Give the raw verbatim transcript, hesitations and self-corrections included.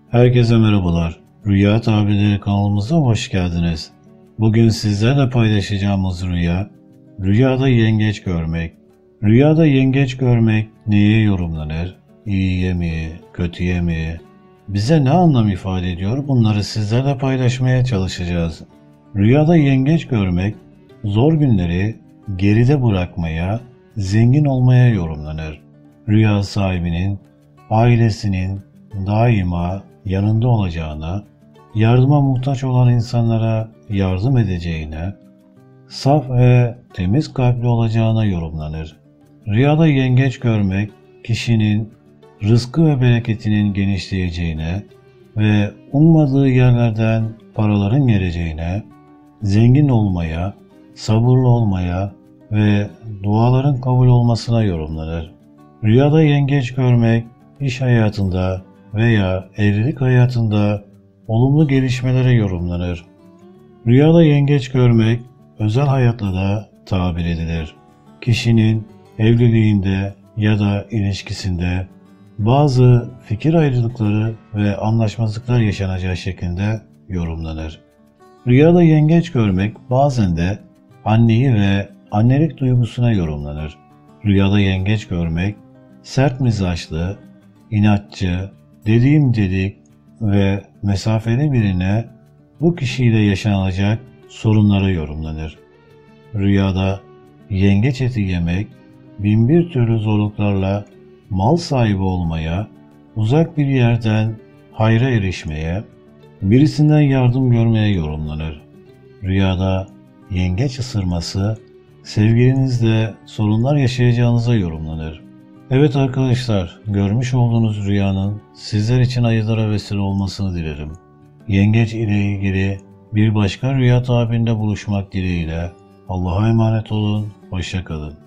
Herkese merhabalar. Rüya Tabirleri kanalımıza hoş geldiniz. Bugün sizlerle paylaşacağımız rüya, rüyada yengeç görmek. Rüyada yengeç görmek neye yorumlanır? İyiye mi, kötüye mi? Bize ne anlam ifade ediyor? Bunları sizlerle paylaşmaya çalışacağız. Rüyada yengeç görmek, zor günleri geride bırakmaya, zengin olmaya yorumlanır. Rüya sahibinin, ailesinin daima yanında olacağına, yardıma muhtaç olan insanlara yardım edeceğine, saf ve temiz kalpli olacağına yorumlanır. Rüyada yengeç görmek, kişinin rızkı ve bereketinin genişleyeceğine ve ummadığı yerlerden paraların geleceğine, zengin olmaya, sabırlı olmaya ve duaların kabul olmasına yorumlanır. Rüyada yengeç görmek, iş hayatında veya evlilik hayatında olumlu gelişmelere yorumlanır. Rüyada yengeç görmek, özel hayatla da tabir edilir. Kişinin evliliğinde ya da ilişkisinde bazı fikir ayrılıkları ve anlaşmazlıklar yaşanacağı şeklinde yorumlanır. Rüyada yengeç görmek bazen de anneyi ve annelik duygusuna yorumlanır. Rüyada yengeç görmek, sert mizaçlı, inatçı, dediğim dedik ve mesafeli birine bu kişiyle yaşanacak sorunlara yorumlanır. Rüyada yengeç eti yemek, binbir türlü zorluklarla mal sahibi olmaya, uzak bir yerden hayra erişmeye, birisinden yardım görmeye yorumlanır. Rüyada yengeç ısırması, sevgilinizle sorunlar yaşayacağınıza yorumlanır. Evet arkadaşlar, görmüş olduğunuz rüyanın sizler için hayırlara vesile olmasını dilerim. Yengeç ile ilgili bir başka rüya tabirinde buluşmak dileğiyle Allah'a emanet olun, hoşça kalın.